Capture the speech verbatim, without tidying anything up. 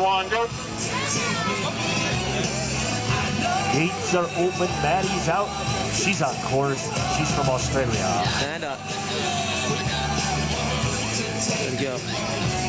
one, go. Gates are open. Madii's out. She's on course. She's from Australia. And up. There we go.